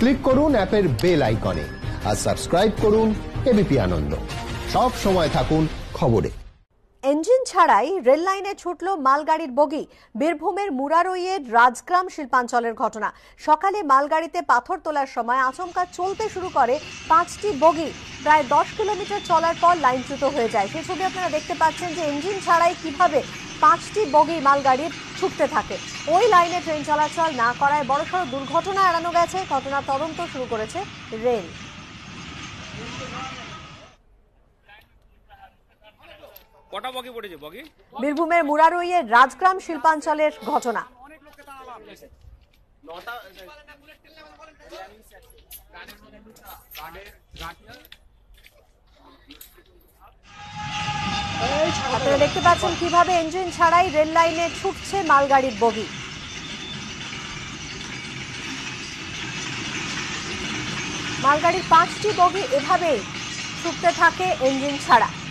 Click করুন অ্যাপের bell আইকনে আর সাবস্ক্রাইব করুন এবিপি আনন্দ। সব সময় থাকুন খবরে। ইঞ্জিন ছাড়াই রেল লাইনে ছুটল মালগাড়ির বগি। বীরভূমের মুরারইয়ের রাজগ্রাম শিল্পাঞ্চলের ঘটনা। সকালে মালগাড়িতে পাথর তোলার সময় আচমকা চলতে শুরু করে 5টি বগি। প্রায় 10 কিলোমিটার চলার পর লাইনচ্যুত হয়ে যায়। সেই ছবি আপনারা দেখতে পাচ্ছেন যে ইঞ্জিন ছাড়াই কিভাবে 5টি বগি মালগাড়ির ছুটতে থাকে। ওই লাইনে ট্রেন চলাচল না করায় বড়সড় দুর্ঘটনা এড়ানো গেছে। ঘটনা তদন্ত শুরু করেছে রেল। বীরভূমের মুরারইয়ের রাজগ্রাম শিল্পাঞ্চলের ঘটনা। আপনারা দেখতে পাচ্ছেন কিভাবে ইঞ্জিন ছাড়াই রেল লাইনে ছুটছে মালগাড়ির বগি। মালগাড়ির 5টি বগি এভাবেই ছুটতে থাকে ইঞ্জিন ছাড়া।